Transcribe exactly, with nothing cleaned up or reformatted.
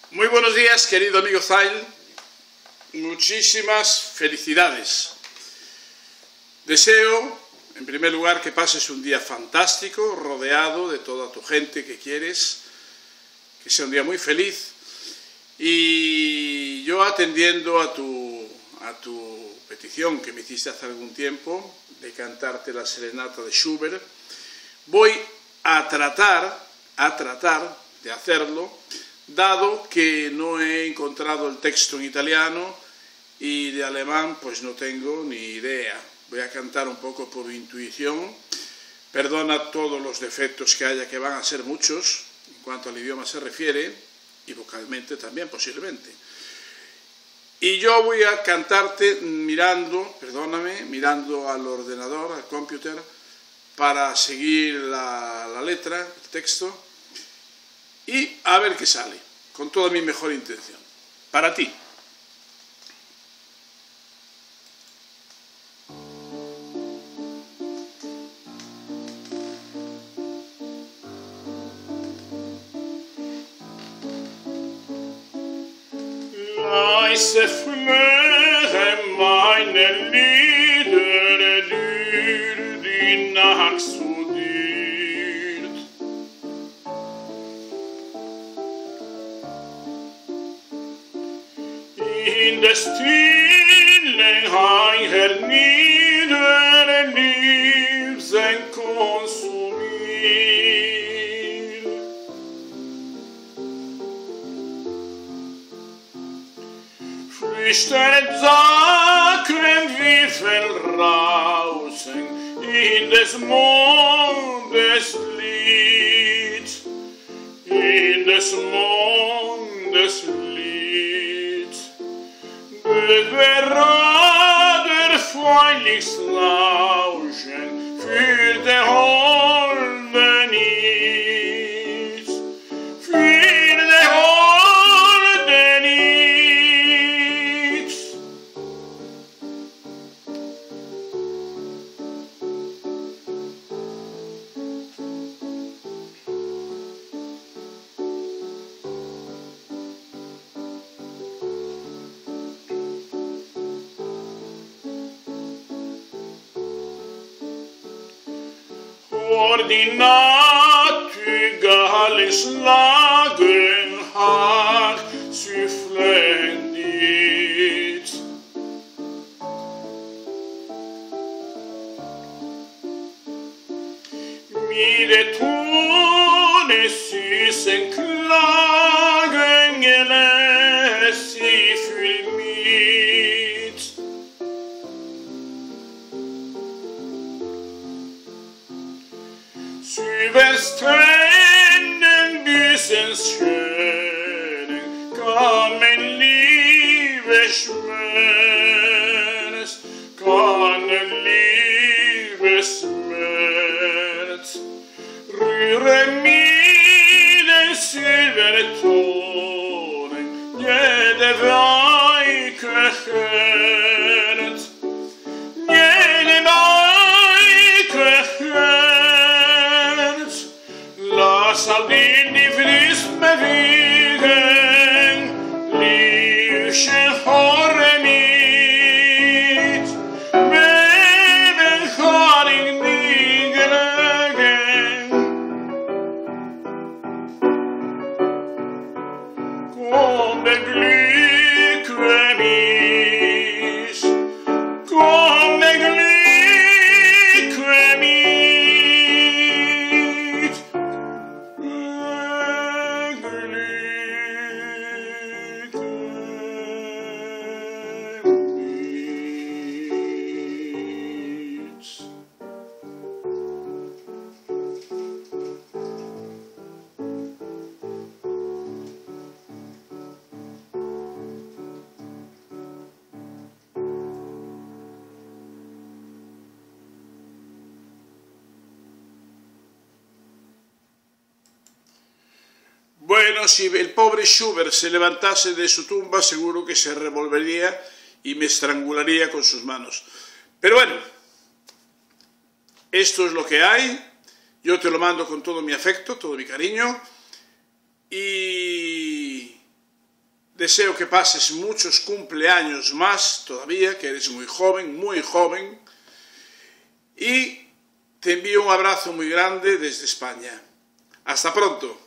Muy buenos días, querido amigo Zail. Muchísimas felicidades. Deseo, en primer lugar, que pases un día fantástico, rodeado de toda tu gente que quieres, que sea un día muy feliz. Y yo, atendiendo a tu, a tu petición que me hiciste hace algún tiempo, de cantarte la serenata de Schubert, voy a tratar, a tratar de hacerlo, dado que no he encontrado el texto en italiano y de alemán pues no tengo ni idea. Voy a cantar un poco por intuición. Perdona todos los defectos que haya, que van a ser muchos en cuanto al idioma se refiere, y vocalmente también posiblemente. Y yo voy a cantarte mirando, perdóname, mirando al ordenador, al computer, para seguir la, la letra, el texto, y a ver qué sale, con toda mi mejor intención. Para ti. Leise flögen meine Lieder durch die Nacht so dürt. In der Stille heier nieder Liebsen konsumiert. Flüstert Sacken wie Verrausen in des Mondes Lied, in des Mondes Lied. Bewahrer feierlichst Lauschen für der holde Nied, für der holde Nied. Vor die Nachtigall schlagen hat, sie flendit. Mire tone süßen Klagen gelässt sie für mit. Südwestenden Büsens schönen kamen Liebesschmerz, kamen Liebesschmerz. Rühre mir den Silbertonen, jede weiche Herz, jede weiche Herz. Lass all den die Frist bewegen, Liebchen, höre mit, Beben kann ich nie gelegen. Come Glücke mich, come Glücke mich. Bueno, si el pobre Schubert se levantase de su tumba, seguro que se revolvería y me estrangularía con sus manos. Pero bueno, esto es lo que hay. Yo te lo mando con todo mi afecto, todo mi cariño. Y deseo que pases muchos cumpleaños más todavía, que eres muy joven, muy joven, y te envío un abrazo muy grande desde España. Hasta pronto.